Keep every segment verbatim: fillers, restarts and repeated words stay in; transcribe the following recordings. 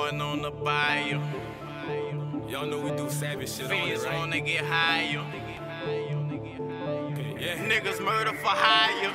going on the bayou. Y'all know we do savage shit on it, right? Wanna get higher. Okay, yeah. Niggas murder for hire.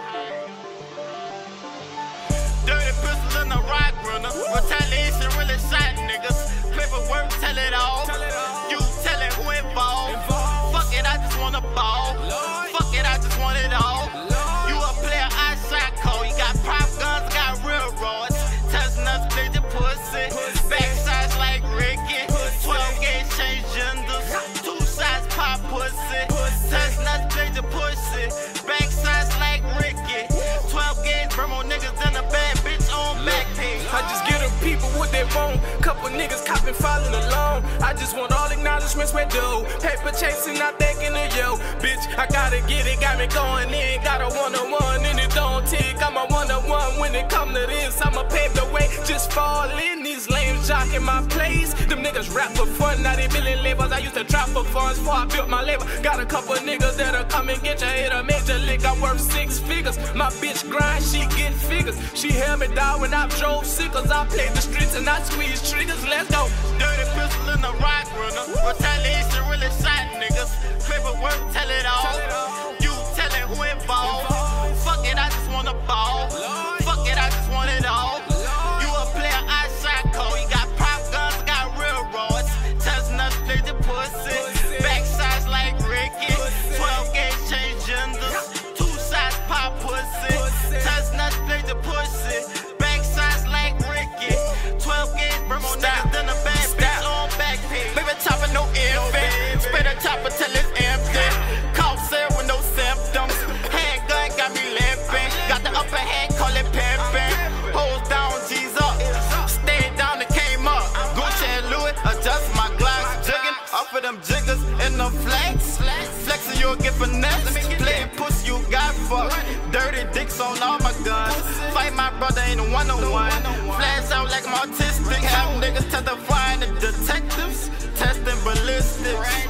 Dirty pistol in the rock runner. Retaliation really shot niggas. Paperwork tell it all. You tell it who involved. Fuck it, I just wanna ball. Fuck it, I just want it all. You a player, I shot cold. You got prop guns, got real rods. Touching us, play your pussy. Backsides like Ricky. twelve gauge change genders. Two sides pop pussy. Touching us, play your pussy. Backsides like Ricky. twelve gauge Burmo niggas in a bad bitch on back page. I just get them people what they want. Couple niggas copping, following along. I just want all acknowledgements with dough. Paper chasing, not thinking of yo. Bitch, I gotta get it, got me going in. Got a one-on-one and it don't tick. I'm a one-on-one when it come to this. I'ma pave the way, just fall in. These lames jocking my place. Them niggas rap for fun, now they billion labels. I used to trap for funds before I built my label. Got a couple niggas that'll come and get you, hit a major lick. I'm worth six figures. My bitch grind, she get figures. She held me down when I drove sickles. I played the streets and I squeeze triggers. Let's go. Dirty pistol in the rock runner. Retaliation really shot niggas. Paperwork tell it all. You tell it who involved. Fuck it, I just wanna ball. Fuck it, I just want it all. You a player, I shot cold. You got prop guns, got real rods. Touching us, play the pussy. Backsides like Ricky. twelve gauge change genders. Two sides pop pussy. Touching us, play the pussy. Backsides like Ricky. twelve gauge Burmo niggas in a bad bitch on back page. Baby chopper, no infant. Spit a chopper till it's empty. Cough syrup with no symptoms. Handgun got me limping. Got the upper hand, call it pimping. Hoes down, G's up. Stayed down and came up. Gucci and Louis, adjust my glass. Jigging off of them jiggers in the flex. Flexing, you'll get finesse. Playing pussy, you got fucked. Dirty dicks on all my guns. Fight my brother in a one-on-one. Flash out like I'm autistic. Have niggas testifying to detectives. Testing ballistics.